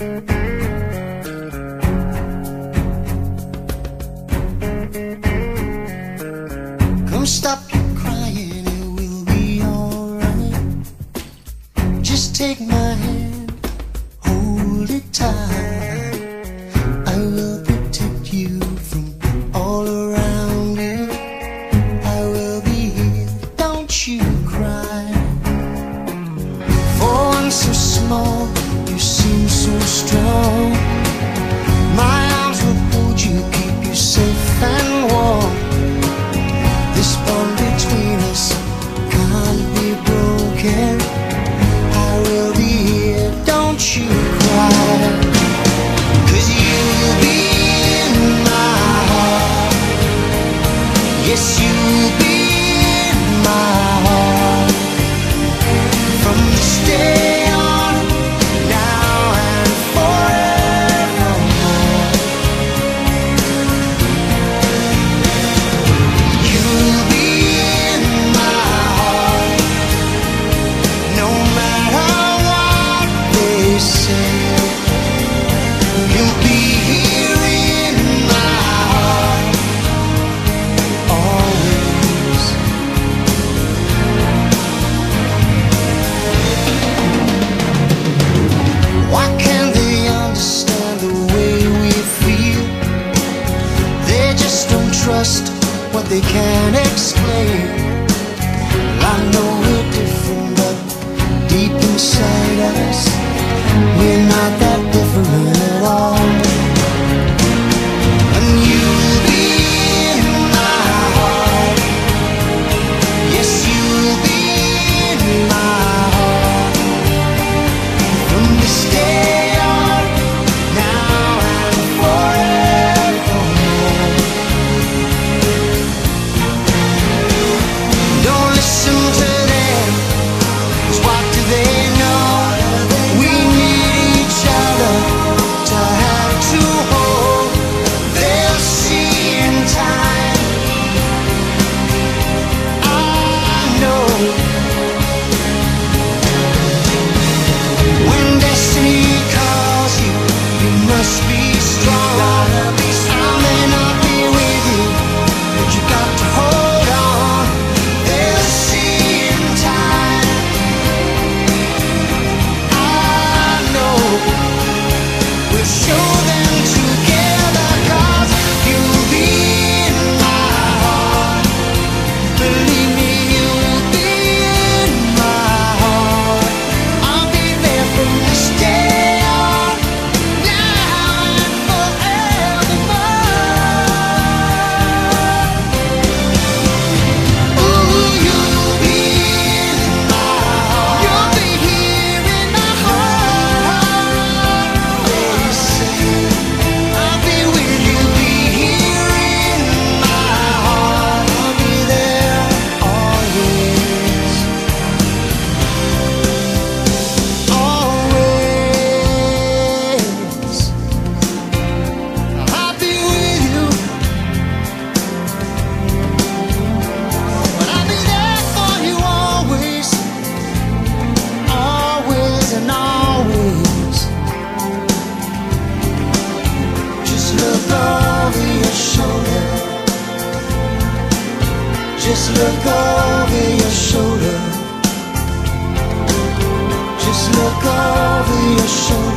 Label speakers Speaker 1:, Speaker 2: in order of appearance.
Speaker 1: Come stop your crying, it will be alright. Just take my hand, hold it tight. I will protect you from all around you. I will be here, don't you cry. For one so small, you seem so strong. My arms will hold you, keep you safe and warm. This bond between us can't be broken. I will be here, don't you cry. 'Cause you'll be in my heart. Yes, you'll be in my heart. From this day on, now and forevermore. You'll be in my heart, no matter what they say. You'll be here in my heart, always. Why can't they understand the way we feel? They just don't trust what they can't explain. I know we're different, but deep inside us, we're not that different at all. And you'll be in my heart. Yes, you'll be in my heart. From this day on, now and forevermore. Don't listen to them, 'cause what do they know? We need each other to have to hold. They'll see in time, I know. When destiny calls you, you must be strong. I may not be with you, but you got to hold on. They'll see in time, I know. We'll show them together, 'cause you'll be in my heart. Believe me, you'll be in my heart. I'll be there from this day on, now and forevermore. Ooh, you'll be in my heart. You'll be here in my heart. Always say, I'll be with you, be here in my heart. I'll be there always, always. I'll be with you, but I'll be there for you always, always and always. Just look over your shoulder. Just look over your shoulder. Just look over your shoulder.